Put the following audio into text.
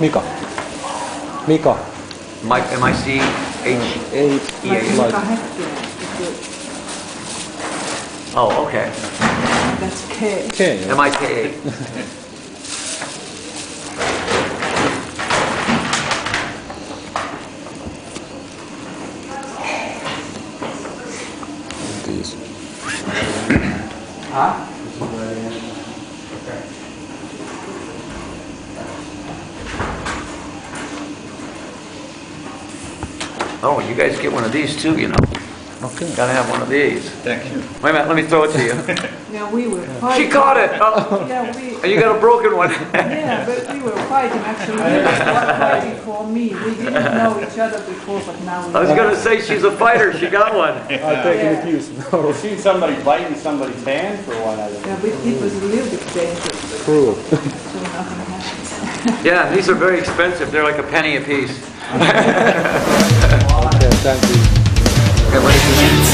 Mika. Mika. M-I-C-H-E-A. Oh, okay. That's K. K. M-I-K-A. These. Huh? Oh, you guys get one of these too, you know. Okay. Gotta have one of these. Thank you. Wait a minute, let me throw it to you. Yeah, we were fighting. She caught it! Oh, Yeah, we. you got a broken one. Yeah, but we were fighting actually. He was fighting for me. We didn't know each other before, but now we. I was gonna say she's a fighter, she got one. I'm taking it use. I've seen somebody biting somebody's hand for one of them. Yeah, but it was a little bit dangerous, Cruel. so nothing happened. Yeah, these are very expensive, they're like a penny a piece. Okay, thank you. Okay, what is this?